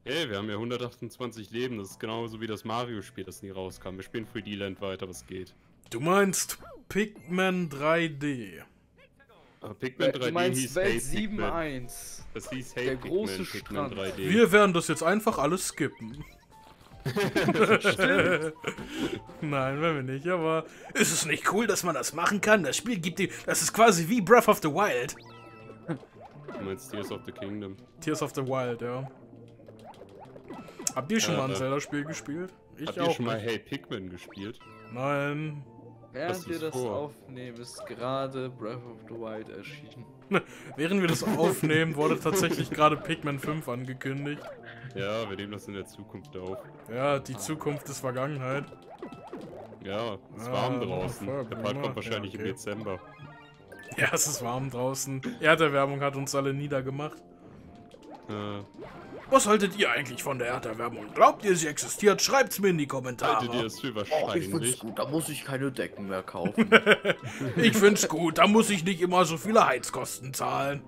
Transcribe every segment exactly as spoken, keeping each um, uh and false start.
Ey, wir haben ja hundertachtundzwanzig Leben, das ist genauso wie das Mario-Spiel, das nie rauskam. Wir spielen drei D Land weiter, was geht. Du meinst Pikmin drei D. Aber Pikmin drei D Du meinst hieß Welt Hey sieben Pikmin. eins. Das hieß Hey Der Pikmin, große Pikmin Strand. drei D. Wir werden das jetzt einfach alles skippen. Nein, werden wir nicht, aber ist es nicht cool, dass man das machen kann? Das Spiel gibt dir, das ist quasi wie Breath of the Wild. Du meinst Tears of the Kingdom. Tears of the Wild, ja. Habt ihr schon Ja, mal ein ja. Zelda-Spiel gespielt? Ich Habt auch ihr schon mal nicht. Hey Pikmin gespielt? Nein. Während Was wir ist das vor? aufnehmen, ist gerade Breath of the Wild erschienen. Während wir das aufnehmen, wurde tatsächlich gerade Pikmin fünf angekündigt. Ja, wir nehmen das in der Zukunft auf. Ja, die Zukunft ist Vergangenheit. Ja, es ist Ah, warm draußen. voll Der Part prima. kommt wahrscheinlich Ja, im okay. Dezember. Ja, es ist warm draußen. Erderwärmung hat uns alle niedergemacht. Äh, Was haltet ihr eigentlich von der Erderwärmung? Glaubt ihr, sie existiert? Schreibt's mir in die Kommentare. haltet ihr das für Oh, ich find's wahrscheinlich? gut, da muss ich keine Decken mehr kaufen. Ich find's gut, da muss ich nicht immer so viele Heizkosten zahlen.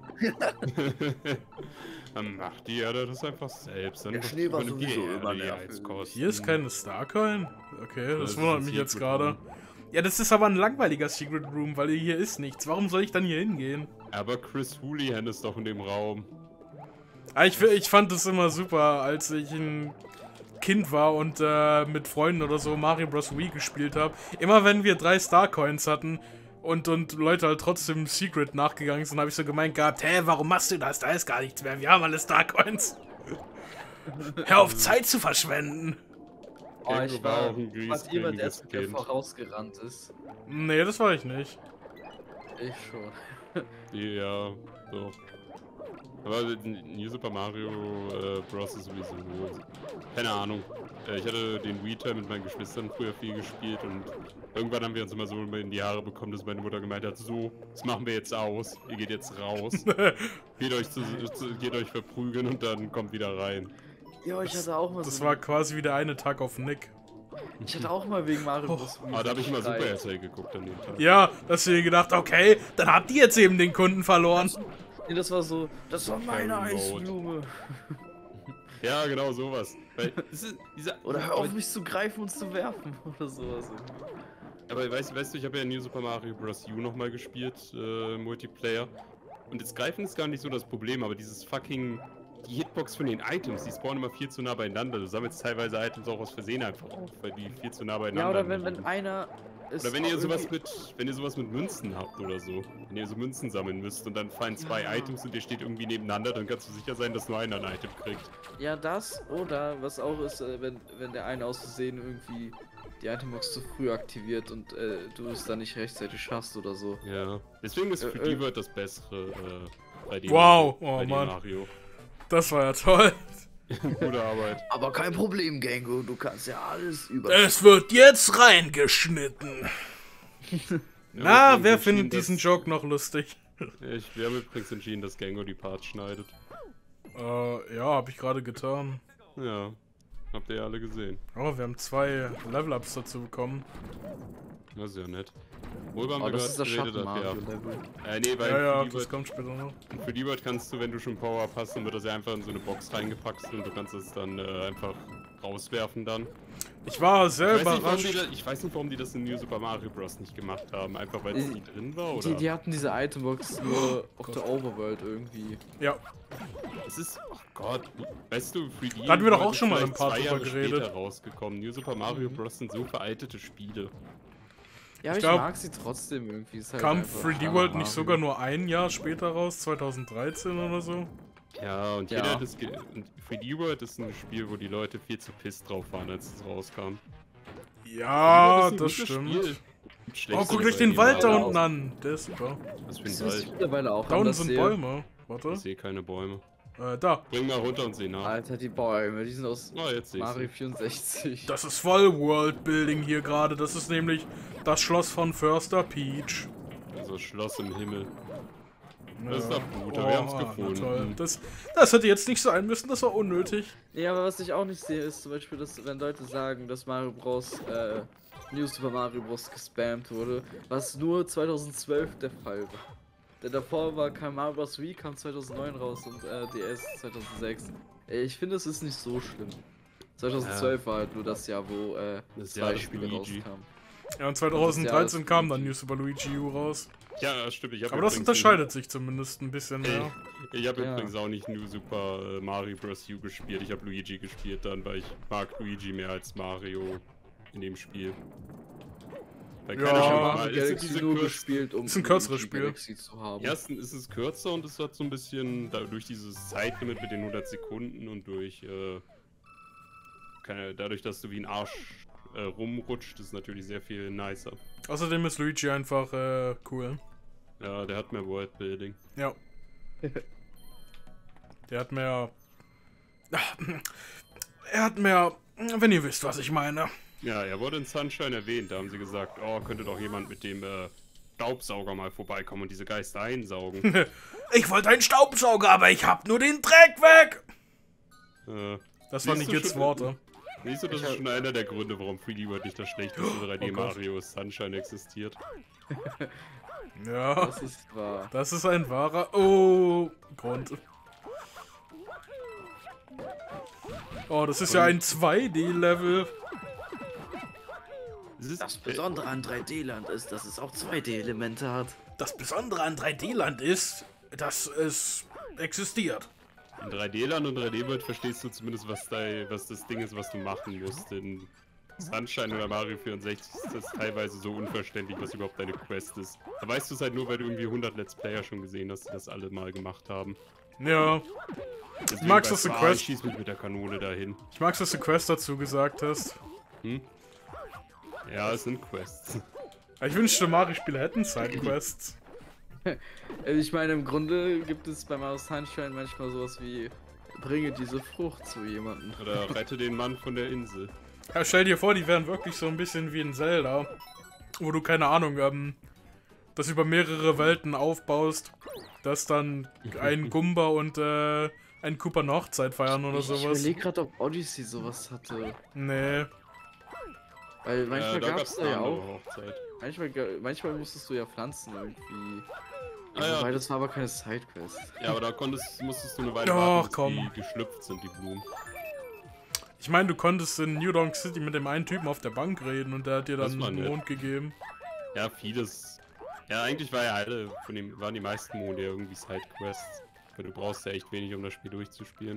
Dann macht die Erde das einfach selbst. Dann Der Schnee war übernimmt die sowieso Erde immer die nervig. Heizkosten. Hier ist keine Starcoin? Okay, das, Das ist wundert ein mich jetzt Secret gerade. Room. Ja, das ist aber ein langweiliger Secret Room, weil hier ist nichts. Warum soll ich dann hier hingehen? Aber Chris Houlihan ist doch in dem Raum. Ah, ich, ich fand es immer super, als ich ein Kind war und äh, mit Freunden oder so Mario Bros. Wii gespielt habe. Immer wenn wir drei Starcoins hatten und, und Leute halt trotzdem Secret nachgegangen sind, habe ich so gemeint gehabt, hä, warum machst du das? Da ist gar nichts mehr. Wir haben alle Starcoins. Hör auf, Zeit zu verschwenden. Oh, Irgendwo ich war war auch ein fast jemand, der griesgrämiges mir Kind. vorausgerannt ist. Nee, das war ich nicht. Ich schon. Ja, so. Aber New Super Mario äh, Bros. Ist sowieso. Keine Ahnung. Äh, ich hatte den Wii-Teil mit meinen Geschwistern früher viel gespielt und irgendwann haben wir uns immer so in die Haare bekommen, dass meine Mutter gemeint hat: So, das machen wir jetzt aus. Ihr geht jetzt raus. geht, euch zu, zu, geht euch verprügeln und dann kommt wieder rein. Ja, ich hatte auch mal Das so. war quasi wie der eine Tag auf Nick. Ich hatte auch mal wegen Mario Bros. Aber da habe ich immer Streit. Super R T L geguckt an dem Tag. Ja, dass wir gedacht, okay, dann habt ihr jetzt eben den Kunden verloren. Nee, das war so. Das war meine Fairy Road. Eisblume. Ja, genau sowas. Weil, das ist dieser, Oder hör auf mich zu greifen und zu werfen oder sowas. Aber weißt, weißt du, ich habe ja New Super Mario Bros. U nochmal gespielt, äh, Multiplayer. Und das Greifen ist gar nicht so das Problem, aber dieses fucking... Die Hitbox von den Items, die spawnen immer viel zu nah beieinander. Du sammelst teilweise Items auch aus Versehen einfach auf, weil die viel zu nah beieinander Ja, oder wenn, liegen. wenn einer. Oder wenn ihr auch sowas irgendwie- mit, wenn ihr sowas mit Münzen habt oder so. Wenn ihr so Münzen sammeln müsst und dann fallen zwei Ja. Items und ihr steht irgendwie nebeneinander, dann kannst du sicher sein, dass nur einer ein Item kriegt. Ja, das oder was auch ist, äh, wenn, wenn der eine aus Versehen irgendwie die Itembox zu früh aktiviert und äh, du es dann nicht rechtzeitig schaffst oder so. Ja. Deswegen ist für Äh, die äh. Word das Bessere äh, bei dem Wow, bei oh dem Mann. Mario. Das war ja toll. Gute Arbeit. Aber kein Problem, Gengo, du kannst ja alles über. Es wird jetzt reingeschnitten. Ja, Na, wir haben wer entschieden, findet diesen dass- Joke noch lustig? Ich, wir haben übrigens entschieden, dass Gengo die Parts schneidet. Äh, ja, hab ich gerade getan. Ja, habt ihr ja alle gesehen. Oh, wir haben zwei Level-Ups dazu bekommen. Das ist ja nett. Worüber haben Oh, wir das ist das gerade geredet? Schatten-Mario-Level. Äh, nee, weil Ja, ja, für, die das Word, kommt später noch. für die Word kannst du, wenn du schon Power-Up hast, dann wird das ja einfach in so eine Box reingepackt und du kannst es dann äh, einfach rauswerfen dann. Ich war Ich sehr weiß, nicht, warum die, überrascht. da- ich weiß nicht, warum die das in New Super Mario Bros. Nicht gemacht haben. Einfach weil es Die- nie drin war, oder? Die, die hatten diese Itembox nur auf der Overworld irgendwie. Ja, Es ist, oh Gott, weißt du, drei D Da hatten wir doch auch ist schon mal vielleicht im Part zwei drüber Jahre geredet. später rausgekommen. New Super Mario Bros. Sind so veraltete Spiele. Ja, aber Ich ich, glaub, mag sie trotzdem irgendwie. Ist halt kam einfach drei D Standard World nicht Mario. sogar nur ein Jahr später raus? zweitausenddreizehn oder so? Ja, und Ja. jeder hat das ge und drei D World ist ein Spiel, wo die Leute viel zu pisst drauf waren, als es rauskam. Ja, ist ein das gutes stimmt. Spiel. Oh, Schlechtes guck euch bei den dem Wald da aber unten auch. an. Der ist super. Was für Wisst ein ihr, was ich Wald? mittlerweile auch Da unten anders sind sehe? Bäume. Warte. Ich sehe keine Bäume. Äh, da. Bring mal runter und seh nach. Alter, die Bäume, die sind aus Oh, jetzt sehe Mario ich vierundsechzig. Das ist voll Worldbuilding hier gerade. Das ist nämlich das Schloss von Förster Peach. Also Schloss im Himmel. Ja. Das ist doch gut, wir haben's na gefunden. Toll. Das, das hätte jetzt nicht sein müssen, das war unnötig. Ja, aber was ich auch nicht sehe, ist zum Beispiel, dass wenn Leute sagen, dass Mario Bros. Äh, New Super Mario Bros. Gespammt wurde, was nur zweitausendzwölf der Fall war. Denn davor war kein Mario Bros. Wii, kam zweitausendneun raus und äh, D S zweitausendsechs. Ich finde, es ist nicht so schlimm. zweitausendzwölf ja. war halt nur das Jahr, wo äh, das zwei Jahr Spiele Luigi. rauskamen. Ja, und zweitausenddreizehn kam dann New Super Luigi U raus. Ja, stimmt. Ich Aber das unterscheidet sich zumindest ein bisschen mehr. Ich, ich habe ja. übrigens auch nicht New Super Mario Bros. U gespielt. Ich habe Luigi gespielt dann, weil ich mag Luigi mehr als Mario in dem Spiel. Weil Ja, keine Ahnung, Mario ist Galaxy diese nur Kürz- gespielt, um ist ein kürzeres Luigi Spiel. Galaxy zu haben. Erstens ist es kürzer und es hat so ein bisschen, da, durch dieses Zeitlimit mit den hundert Sekunden und durch, äh, keine, dadurch, dass du wie ein Arsch äh, rumrutscht, ist natürlich sehr viel nicer. Außerdem ist Luigi einfach äh, cool. Ja, der hat mehr Worldbuilding. Ja. Der hat mehr... Er hat mehr... Wenn ihr wisst, was ich meine. Ja, er wurde in Sunshine erwähnt, da haben sie gesagt, oh, könnte doch jemand mit dem äh, Staubsauger mal vorbeikommen und diese Geister einsaugen. Ich wollte einen Staubsauger, aber ich hab nur den Dreck weg! äh, Das waren siehst die du Kids schon- Worte. Siehst du, das ist schon einer der Gründe, warum drei D World nicht das schlechteste drei D Oh Gott. Mario Sunshine existiert. Ja, Das ist wahr. das ist ein wahrer... Oh, Grund. Oh, das ist ja ein zwei D-Level. Es ist, Das Besondere an drei D-Land ist, dass es auch zwei D-Elemente hat. Das Besondere an drei D-Land ist, dass es existiert. In drei D-Land und drei D World verstehst du zumindest, was, dein, was das Ding ist, was du machen musst. In Sunshine oder Mario vierundsechzig ist das teilweise so unverständlich, was überhaupt deine Quest ist. Da weißt du es halt nur, weil du irgendwie hundert Let's Player schon gesehen hast, die das alle mal gemacht haben. Ja, Deswegen magst, weißt dass du ah, Quest- ich schieß mich mit der Kanone dahin. ich mag's, dass du Quest dazu gesagt hast. Hm? Ja, es sind Quests. Ich wünschte, Mario-Spiele hätten Sidequests. Also ich meine, im Grunde gibt es bei Mario Sunshine manchmal sowas wie bringe diese Frucht zu jemandem. Oder rette den Mann von der Insel. Ja, stell dir vor, die wären wirklich so ein bisschen wie in Zelda. Wo du, keine Ahnung, ähm, das über mehrere Welten aufbaust, dass dann ein Goomba und äh, ein Koopa eine Hochzeit feiern oder Ich sowas. überlege gerade, ob Odyssey sowas hatte. Nee. Weil manchmal Äh, da gab's gab's da eine ja andere auch. Hochzeit. Manchmal, ga- manchmal musstest du ja Pflanzen irgendwie. Ah, ja. Wobei, das war aber keine Sidequest. Ja, aber da konntest, musstest du eine Weile Doch, warten, bis komm. die geschlüpft sind, die Blumen. Ich meine, du konntest in New Donk City mit dem einen Typen auf der Bank reden und der hat dir Das dann war einen nett. Mond gegeben. Ja, vieles. Ja, eigentlich war ja alle von dem, waren die meisten Monde ja irgendwie Sidequests. Weil du brauchst ja echt wenig, um das Spiel durchzuspielen.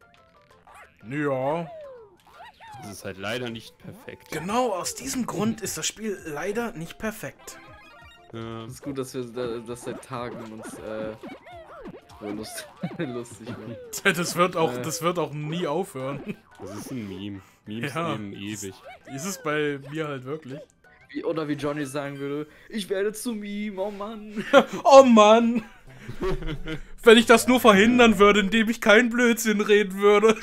Ja. Es ist halt leider nicht perfekt. Genau aus diesem Grund ist das Spiel leider nicht perfekt. Ja, Es ist gut, dass wir da, das seit Tagen uns äh, wohl lust, lustig machen. Das wird auch, Äh. das wird auch nie aufhören. das ist ein Meme. Memes Ja. leben ewig. Ist es bei mir halt wirklich. Wie, oder wie Johnny sagen würde, ich werde zu Meme, oh Mann. Oh Mann! Wenn ich das nur verhindern würde, indem ich keinen Blödsinn reden würde.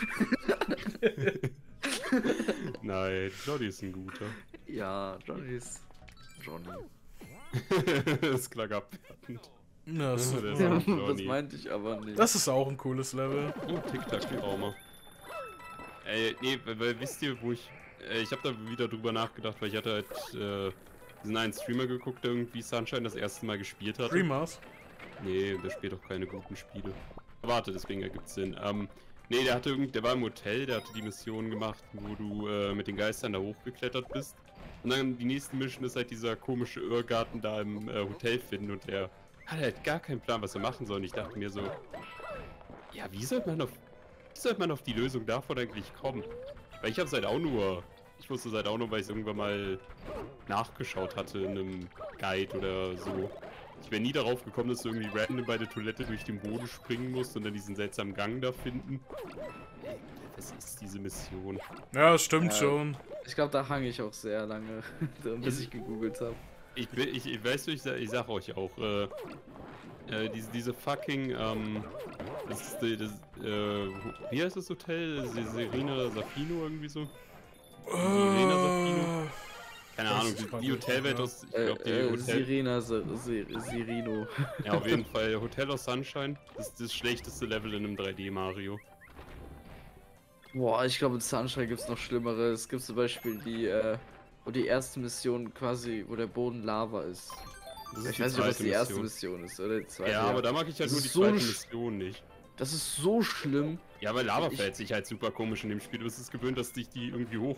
Nein, Jody ist ein guter. Ja, Johnny ist Johnny. das klang abwertend. Ja, das, Ja, das- Ja, Ja, das Johnny. meinte ich aber nicht. das ist auch ein cooles Level. Oh, Tic-Tac-Trauma. Ey, nee, weil, weil wisst ihr, wo ich... Äh, ich habe da wieder drüber nachgedacht, weil ich hatte halt äh, diesen einen Streamer geguckt, der irgendwie Sunshine das erste Mal gespielt hat. Dreamers. Nee, der spielt auch keine guten Spiele. Warte, deswegen ergibt's Sinn. Ähm, nee, der hatte irgend, der war im Hotel, der hatte die Mission gemacht, wo du äh, mit den Geistern da hochgeklettert bist. Und dann die nächste Mission ist halt dieser komische Irrgarten da im äh, Hotel finden und der hat halt gar keinen Plan, was er machen soll. Und ich dachte mir so, ja, wie soll man auf, wie soll man auf die Lösung davon eigentlich kommen? Weil ich hab's halt auch nur, ich wusste es halt auch nur, weil ich irgendwann mal nachgeschaut hatte in einem Guide oder so. Ich wäre nie darauf gekommen, dass du irgendwie random bei der Toilette durch den Boden springen musst und dann diesen seltsamen Gang da finden. Ey, was ist diese Mission? Ja, das stimmt Ja. schon. Ich glaube, da hang ich auch sehr lange, bis ich gegoogelt habe. Ich, bin, ich, ich weißt du, ich, sag- ich sag euch auch, äh, äh, diese, diese fucking, ähm, das ist, die- das, äh, wie heißt das Hotel? Se- Serena Safino irgendwie so? Serena Safino? Äh, Keine weiß Ahnung, ich die, grad die nicht, Hotelwelt ja. aus, ich Äh, glaube, die äh, Hotel... Sirena, Se Se Sirino. Ja, auf jeden Fall, Hotel aus Sunshine, das ist das schlechteste Level in einem drei D Mario. Boah, ich glaube, in Sunshine gibt es noch schlimmere. Es gibt zum Beispiel die, äh, wo die erste Mission quasi, wo der Boden Lava ist. Das ist Ich die weiß nicht, ob das zweite die erste Mission. Mission ist, oder die zweite. Ja, aber da mag ich halt Das nur die ist so zweite sch- Mission nicht. Das ist so schlimm. Ja, weil Lava Ich- verhält sich halt super komisch in dem Spiel. Du bist es gewöhnt, dass dich die irgendwie hoch.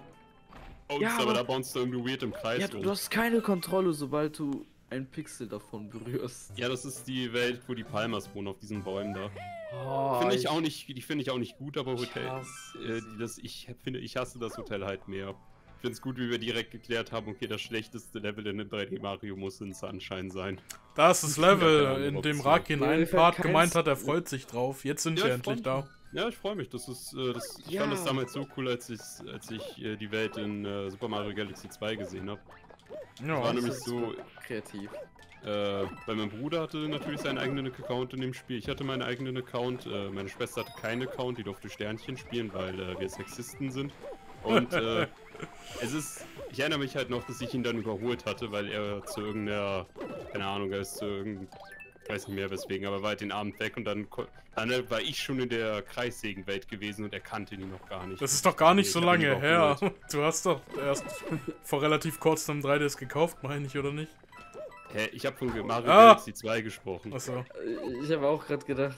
Ja, aber, aber- da bounce du irgendwie weird im Kreis Ja, du, rum. du hast keine Kontrolle, sobald du ein Pixel davon berührst. Ja, das ist die Welt, wo die Palmas wohnen, auf diesen Bäumen da. Oh, Finde ich auch nicht, die finde ich auch nicht gut, aber Hotel, hasse äh, es. die- das, ich finde, ich hasse das Hotel halt mehr. Ich finde es gut, wie wir direkt geklärt haben, okay, das schlechteste Level in einem drei D Mario muss in Sunshine sein. Da ist das Ja, keine Level, Ahnung, in ob's dem so- Raki in Ja, mir einem fällt Part keins- gemeint hat, er freut sich drauf. Jetzt sind Ja, wir ich endlich freu da. Ja, ich freue mich. Das ist, äh, das, ich Ja. fand das damals so cool, als ich, als ich äh, die Welt in äh, Super Mario Galaxy zwei gesehen habe. Ja. war nämlich Das ist so, kreativ. Äh, weil mein Bruder hatte natürlich seinen eigenen Account in dem Spiel. Ich hatte meinen eigenen Account. Äh, meine Schwester hatte keinen Account, die durfte Sternchen spielen, weil äh, wir Sexisten sind. Und äh, es ist. Ich erinnere mich halt noch, dass ich ihn dann überholt hatte, weil er zu irgendeiner. Keine Ahnung, er ist zu irgendeinem. Ich weiß nicht mehr weswegen, aber war halt den Abend weg und dann, ko- dann war ich schon in der Kreissägenwelt gewesen und er kannte ihn noch gar nicht. Das ist doch gar nicht Nee, so ich hab ihn lange her. überholt. Du hast doch erst vor relativ kurzem drei D S gekauft, meine ich, oder nicht? Hä, ich habe von Mario Ah! Galaxy zwei gesprochen. Achso. Ich habe auch gerade gedacht.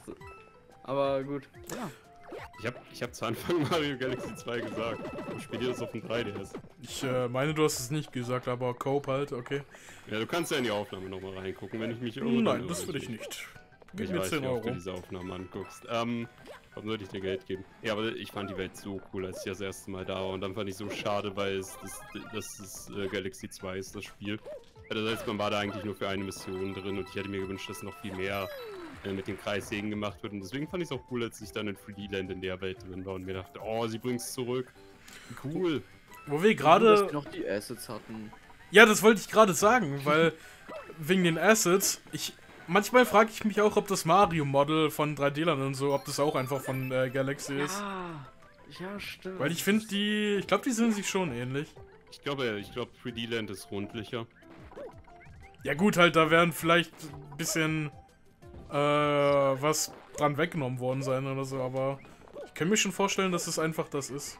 Aber gut. Ja. Ich habe ich hab zu Anfang Mario Galaxy zwei gesagt. Ich spiele das auf dem drei D S. Ich äh, meine, du hast es nicht gesagt, aber Cope halt, okay. Ja, du kannst ja in die Aufnahme nochmal reingucken, wenn ich mich irre. dann Nein, irre das würde ich mich. nicht. Ich Gib mir weiß zehn nicht, ob du Euro. diese Aufnahme anguckst. Ähm, warum sollte ich dir Geld geben? Ja, aber ich fand die Welt so cool, als ich das erste Mal da war. Und dann fand ich so schade, weil es das, das ist äh, Galaxy zwei ist, das Spiel. Das heißt, man war da eigentlich nur für eine Mission drin und ich hätte mir gewünscht, dass noch viel mehr äh, mit den Kreissägen gemacht wird. Und deswegen fand ich es auch cool, als ich dann in drei D Land in der Welt drin war und mir dachte, oh, sie bringt's zurück. Cool. Wo wir Dass gerade. wir noch die Assets hatten. Ja, das wollte ich gerade sagen, weil wegen den Assets, ich. Manchmal frage ich mich auch, ob das Mario-Model von drei D-Land und so, ob das auch einfach von äh, Galaxy ist. Ja, ja, stimmt. Weil ich finde die. Ich glaube, die sind sich schon ähnlich. Ich glaube, ich glaube, drei D Land ist rundlicher. Ja gut, halt, da wären vielleicht ein bisschen äh, was dran weggenommen worden sein oder so, aber ich kann mir schon vorstellen, dass es einfach das ist.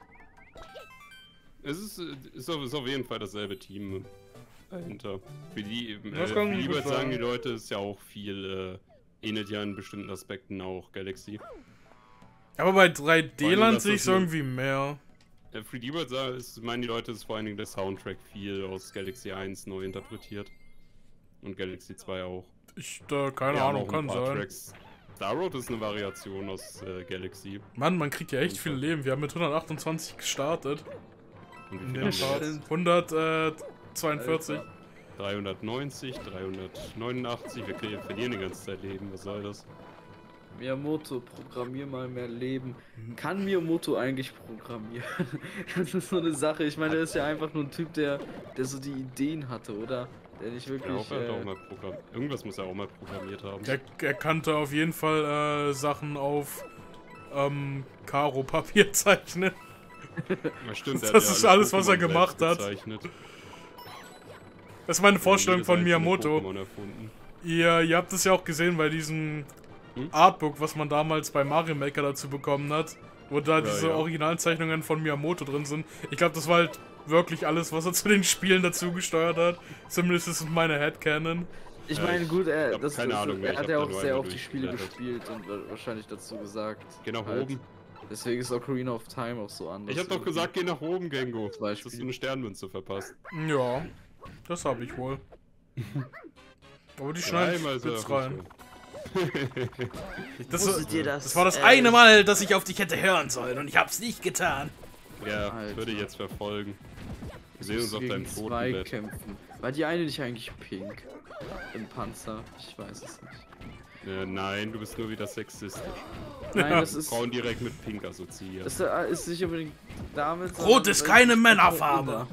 Es ist, äh, ist, auf, ist auf jeden Fall dasselbe Team dahinter. Für die, äh, Das kann für die gut Leute sagen sein. die Leute, ist ja auch viel, äh, ähnelt ja in bestimmten Aspekten auch Galaxy. Aber bei drei D-Land das sehe ich ist so eine- irgendwie mehr. Der drei D World sah- ist, meinen die Leute, ist vor allen Dingen der Soundtrack viel aus Galaxy eins neu interpretiert. Und Galaxy zwei auch. Ich, da, keine Wir haben Ahnung, auch ein kann paar sein. Tracks. Star Road ist eine Variation aus äh, Galaxy. Mann, man kriegt ja echt viel Leben. Wir haben mit hundertachtundzwanzig gestartet. Und wie In viel dem haben wir Part. jetzt? hundertzweiundvierzig. Alter. dreihundertneunzig, dreihundertneunundachtzig. Wir kriegen- verlieren die ganze Zeit Leben. Was soll das? Miyamoto, programmier mal mehr Leben. Kann Miyamoto eigentlich programmieren? Das ist so eine Sache. Ich meine, er ist ja einfach nur ein Typ, der, der so die Ideen hatte, oder? Der nicht Ja, wirklich. auch, er hat auch Äh, mal Programm Irgendwas muss er auch mal programmiert haben. Er, er kannte auf jeden Fall äh, Sachen auf ähm, Karo-Papier zeichnen. Ja, stimmt, er das hat ja ist alle alles, was er Pokémon gemacht selbst hat. gezeichnet. Das ist meine Ja, Vorstellung jedes von einzelne Miyamoto. Pokémon erfunden. Ihr, ihr habt es ja auch gesehen bei diesem Hm? Artbook, was man damals bei Mario Maker dazu bekommen hat. Wo da Ja, diese ja. Originalzeichnungen von Miyamoto drin sind. Ich glaube, das war halt wirklich alles, was er zu den Spielen dazu gesteuert hat. Zumindest ist es meine Headcanon. ich Ja, meine, ich gut, er, hab das, keine das, Ahnung mehr, er ich hat hab ja da auch nur sehr einmal oft die Spiele durchgeblättert. gespielt und wa- wahrscheinlich dazu gesagt. Geh nach Halt. oben. Deswegen ist Ocarina of Time auch so anders. Ich hab doch gesagt, geh nach oben, Gengo. Zum Beispiel. Hast du eine Sternmünze verpasst? Ja, das habe ich wohl. Aber die schneiden Dreimal spitz so rein. Das, Wusstet ihr das? das war das äh, eine Mal, dass ich auf dich hätte hören sollen und ich hab's nicht getan. Ja, Alter. würde ich jetzt verfolgen. Wir sehen uns musst du auf deinem gegen zwei Totenbett. kämpfen. War die eine nicht eigentlich pink? Im Panzer? Ich weiß es nicht. Äh, nein, du bist nur wieder sexistisch. Nein, das ist. Frauen direkt mit Pink assoziiert. Das äh, ist nicht unbedingt damit. Rot sondern ist weil- keine Männerfarbe.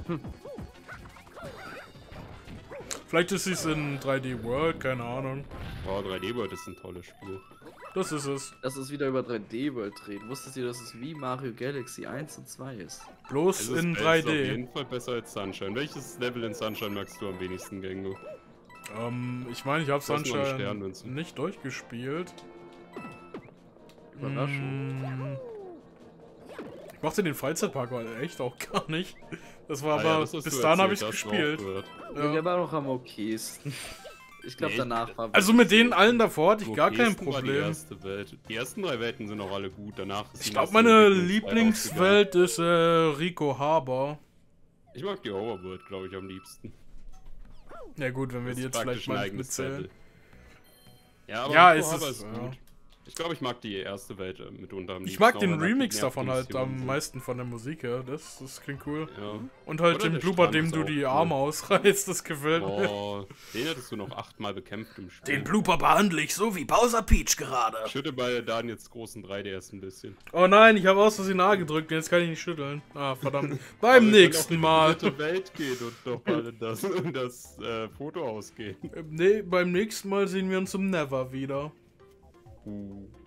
Vielleicht ist es in drei D World, keine Ahnung. Oh, drei D World ist ein tolles Spiel. Das ist es. Dass es wieder über drei D World reden. Wusstet ihr, dass es wie Mario Galaxy eins und zwei ist? Bloß Es ist, in es drei ist auf D. jeden Fall besser als Sunshine. Welches Level in Sunshine magst du am wenigsten, Gengo? Ähm, ich meine, ich habe Du hast nur eine Sunshine Sternmünze. nicht durchgespielt. Überraschung. Mm. Ich mochte den Freizeitpark aber echt auch gar nicht. Das war Ah ja, aber, das hast bis du dahin habe erzählt, ich hast du gespielt. aufgehört. Ja. Ja. Der war noch am okaysten. Ich glaube, Nee, danach war. Also mit denen allen davor hatte ich gar kein okayesten war Die, Problem. erste Welt. Die ersten drei Welten sind auch alle gut. Danach ist Ich die glaube, meiste meine Entwicklungszeit Lieblingswelt ist äh, Rico Harbor. ausgegangen. Ich mag die Overworld, glaube ich, am liebsten. Ja gut, wenn wir Das die ist jetzt praktisch vielleicht ein mal eigenes mitzählen. Level. Ja, aber Ja, Rico ist Harbor es, ja. gut. Ich glaube, ich mag die erste Welt äh, mitunter am Ich liebsten, mag auch den wenn da Remix mehr davon halt Funktionen am sind. meisten von der Musik, ja. Das, das klingt cool. Ja. Und halt Oder den der Blooper, Strand dem ist du auch die cool. Arme ausreißt, das gefällt mir. Oh, den hättest du noch achtmal bekämpft im Spiel. Den Blooper behandle ich so wie Bowser Peach gerade. Schütte bei Dan jetzt großen drei D S ein bisschen. Oh nein, ich habe aus Versehen A gedrückt, jetzt kann ich nicht schütteln. Ah, verdammt. Aber Beim wir nächsten können Mal. auch in die dritte Welt gehen und doch mal das, das äh, Foto ausgehen. Nee, beim nächsten Mal sehen wir uns im Never wieder. Uh.